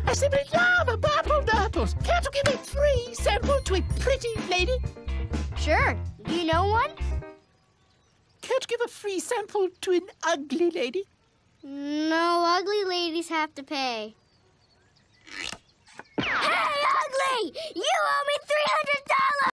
I simply love purple apples. Can't you give a free sample to a pretty lady? Sure. Do you know one? Can't you give a free sample to an ugly lady? No, ugly ladies have to pay.